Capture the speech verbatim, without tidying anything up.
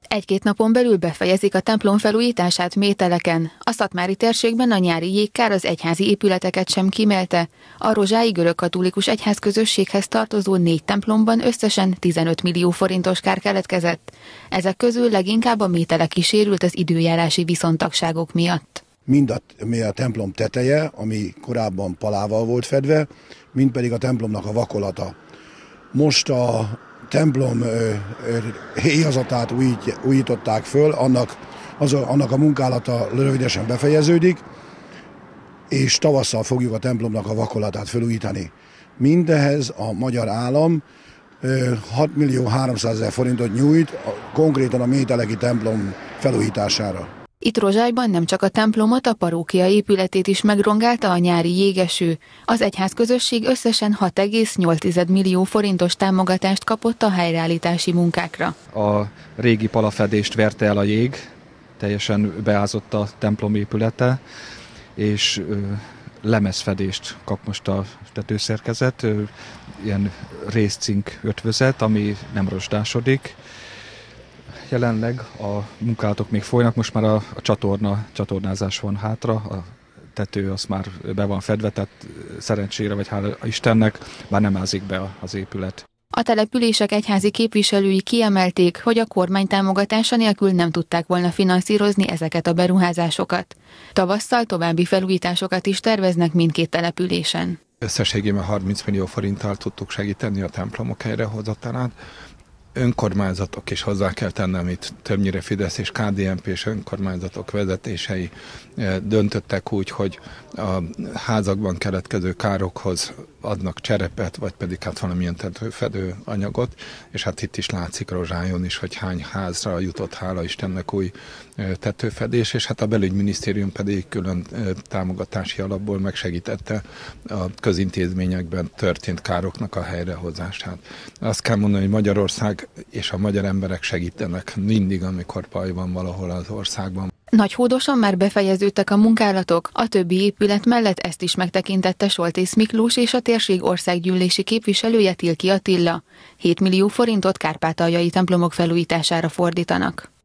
Egy-két napon belül befejezik a templom felújítását Mételeken. A szatmári térségben a nyári jégkár az egyházi épületeket sem kímélte. A rozsái görögkatolikus egyházközösséghez tartozó négy templomban összesen tizenöt millió forintos kár keletkezett. Ezek közül leginkább a mételeki sérült az időjárási viszontagságok miatt. Mind a, a templom teteje, ami korábban palával volt fedve, mind pedig a templomnak a vakolata. Most a templom héjazatát újít, újították föl, annak, az a, annak a munkálata rövidesen befejeződik, és tavasszal fogjuk a templomnak a vakolatát felújítani. Mindehez a magyar állam hat millió háromszázezer forintot nyújt konkrétan a mételeki templom felújítására. Itt Rozsályban nem csak a templomot, a parókia épületét is megrongálta a nyári jégeső. Az egyházközösség összesen hat egész nyolc millió forintos támogatást kapott a helyreállítási munkákra. A régi palafedést verte el a jég, teljesen beázott a templom épülete, és lemezfedést kap most a tetőszerkezet, ilyen részcink ötvözet, ami nem rozsdásodik. Jelenleg a munkálatok még folynak, most már a, a csatorna, csatornázás van hátra, a tető az már be van fedve, tehát szerencsére, vagy hála Istennek, már nem ázik be az épület. A települések egyházi képviselői kiemelték, hogy a kormány támogatása nélkül nem tudták volna finanszírozni ezeket a beruházásokat. Tavasszal további felújításokat is terveznek mindkét településen. Összességében harminc millió forinttal tudtuk segíteni a templomok helyrehozatalát. Önkormányzatok is hozzá kell tennem, itt többnyire Fidesz és ká dé en pés önkormányzatok vezetései döntöttek úgy, hogy a házakban keletkező károkhoz adnak cserepet, vagy pedig hát valamilyen tetőfedő anyagot, és hát itt is látszik Rozsályon is, hogy hány házra jutott, hála Istennek, új tetőfedés, és hát a belügyminisztérium pedig külön támogatási alapból megsegítette a közintézményekben történt károknak a helyrehozását. Azt kell mondani, hogy Magyarország és a magyar emberek segítenek mindig, amikor baj van valahol az országban. Nagyhódoson már befejeződtek a munkálatok, a többi épület mellett ezt is megtekintette Soltész Miklós és a térség országgyűlési képviselője Tilki Attila. hét millió forintot kárpátaljai templomok felújítására fordítanak.